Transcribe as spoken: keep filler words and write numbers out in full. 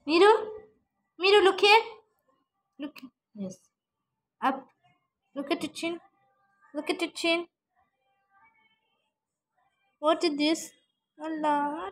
Miru, Miru, look here. Look. Yes. Up. Look at your chin. Look at your chin. What is this? Allah.